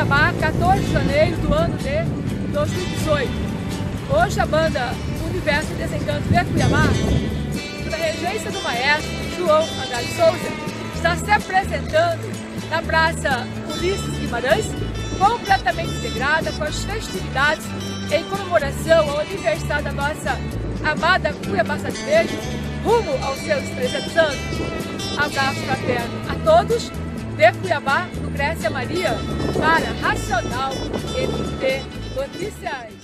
Cuiabá, 14 de janeiro do ano de 2018. Hoje a banda Universo Desencanto de Cuiabá, sob a regência do maestro João Andrade Souza, está se apresentando na Praça Ulisses Guimarães, completamente integrada com as festividades em comemoração ao aniversário da nossa amada Cuiabá Cidade Verde, rumo aos seus 300 anos. Abraço fraterno a todos de Cuiabá, Lucrécia Maria, para Racional MT Notícias.